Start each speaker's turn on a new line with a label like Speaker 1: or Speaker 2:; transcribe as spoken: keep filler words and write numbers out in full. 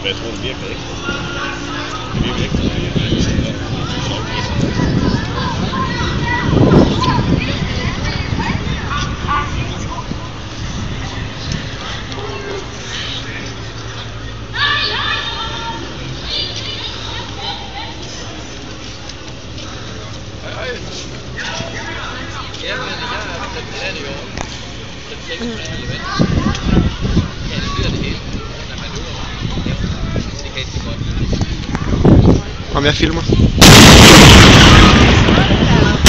Speaker 1: Men jeg tror, det virker ikke. Det virker ikke, når jeg er sådan der.
Speaker 2: Ja, men jeg er den plan i år. Den tekniske element. Kan styre det hele, når man øver. Det kan ikke godt.
Speaker 3: Om jeg filmer?